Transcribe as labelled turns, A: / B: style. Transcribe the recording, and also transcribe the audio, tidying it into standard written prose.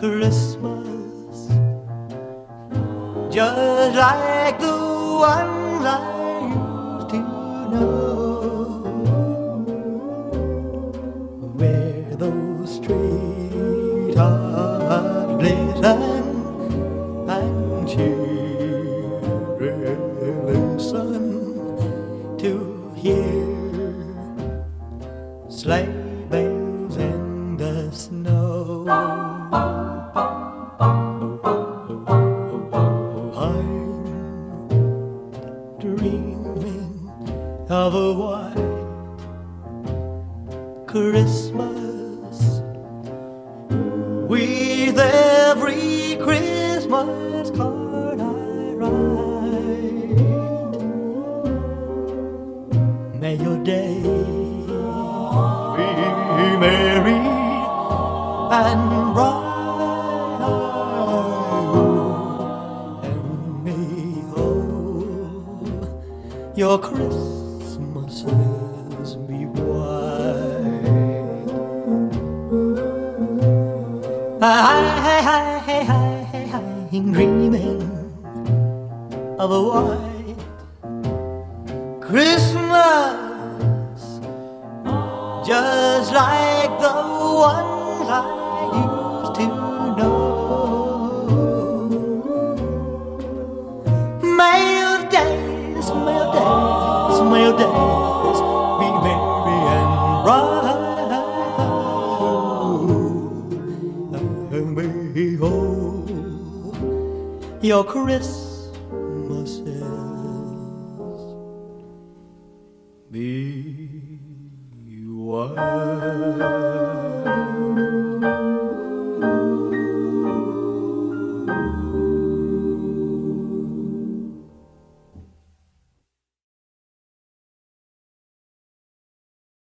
A: Christmas, just like the ones I used to know, where those treetops glisten and children listen to hear sleigh bells in the snow. I'm dreaming of a white Christmas, with every Christmas card I write. May your day be merry and bright, and may all your Christmases be white. I'm dreaming of a white Christmas, just like the ones I used to know. May your days, may your days, may your days be merry and bright, and may all your Christmases be white.